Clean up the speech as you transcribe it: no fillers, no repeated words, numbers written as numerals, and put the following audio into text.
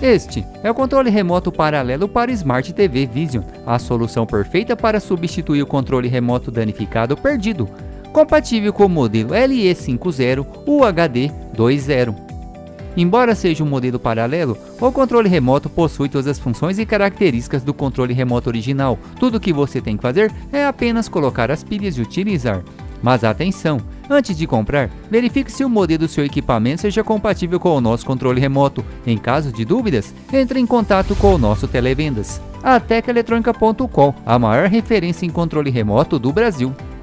Este é o controle remoto paralelo para Smart TV Vision, a solução perfeita para substituir o controle remoto danificado ou perdido, compatível com o modelo LE50 UHD 2.0. Embora seja um modelo paralelo, o controle remoto possui todas as funções e características do controle remoto original. Tudo o que você tem que fazer é apenas colocar as pilhas e utilizar. Mas atenção! Antes de comprar, verifique se o modelo do seu equipamento seja compatível com o nosso controle remoto. Em caso de dúvidas, entre em contato com o nosso televendas. A teclaeletronica.com, a maior referência em controle remoto do Brasil.